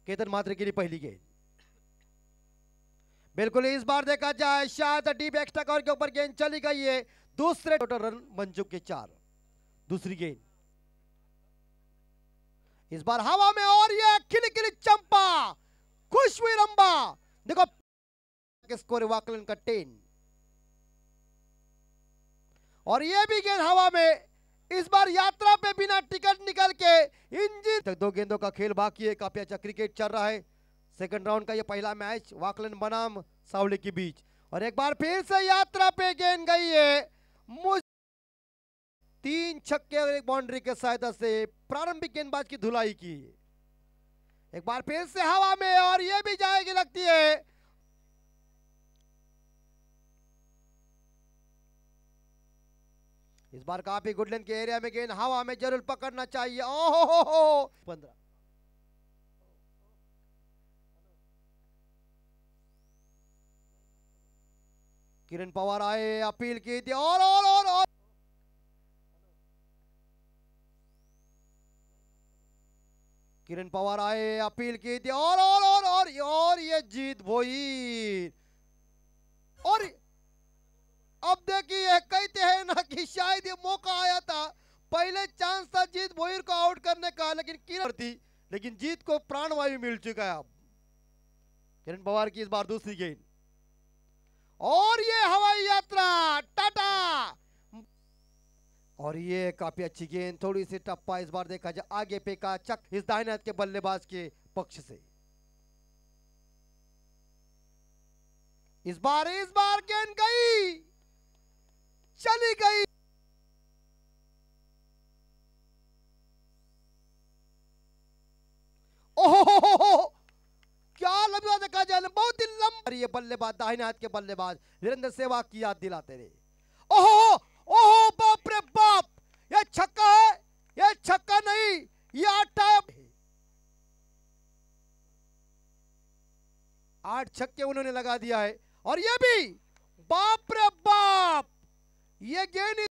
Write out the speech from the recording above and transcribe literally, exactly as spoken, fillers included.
केतन मात्रे के लिए पहली गेंद। बिल्कुल इस बार देखा जाए शायद डीप एक्स्ट्रा कवर के ऊपर गेंद चली गई है। दूसरे टोटल रन बन चुके चार। दूसरी गेंद इस बार हवा में और ये खिली खिली चंपा खुश हुई रंबा। देखो स्कोर वाकलन का टेन और ये भी गेंद हवा में। इस बार यात्रा पे बिना टिकट निकल के इंजन तक दो गेंदों का खेल बाकी है। काफी अच्छा क्रिकेट चल रहा है। सेकंड राउंड का ये पहला मैच वाकलन बनाम सावली के बीच और एक बार फिर से यात्रा पे गेंद गई है। मुझ तीन छक्के और एक बाउंड्री के सहायता से प्रारंभिक गेंदबाज की धुलाई की। एक बार फिर से हवा में और ये भी जाएगी लगती है। इस बार काफी गुड लेंथ के एरिया में गेंद हवा में जरूर पकड़ना चाहिए। ओहो हो हो पंद्रह किरण पवार आए अपील की थी और और और, और किरण पवार आए अपील की थी और और और और, और ये जीत भोई। और अब देखिए कहते हैं ना कि शायद ये मौका आया था। पहले चांस था जीत भोईर को आउट करने का लेकिन किरण थी लेकिन जीत को प्राणवायु मिल चुका है। अब किरण पवार की इस बार दूसरी गेंद और ये हवाई यात्रा टाटा और ये काफी अच्छी गेंद। थोड़ी सी टप्पा इस बार देखा जाए आगे पे का चक इस दाहिने हाथ के बल्लेबाज के पक्ष से। इस बार इस बार गेंद गई चली गई। ओहो क्या लंबा देखा जाए बहुत ही लंबा। ये बल्लेबाज दाहिने हाथ के बल्लेबाज वीरेंद्र सहवाग की याद दिलाते रहे। ओहो ओहो बाप रे बाप ये छक्का है। ये छक्का नहीं ये आठ आठ छक्के उन्होंने लगा दिया है और ये भी बाप रे बाप ये गेंद